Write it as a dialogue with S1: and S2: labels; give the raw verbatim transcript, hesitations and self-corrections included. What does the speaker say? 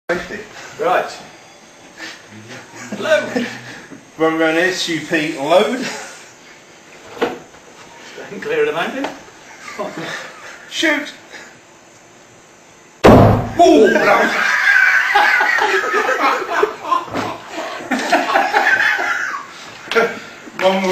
S1: Right. Load.
S2: Run around S U P load.
S1: Stand clear of the mountain.
S2: Shoot. Oh, no. One more.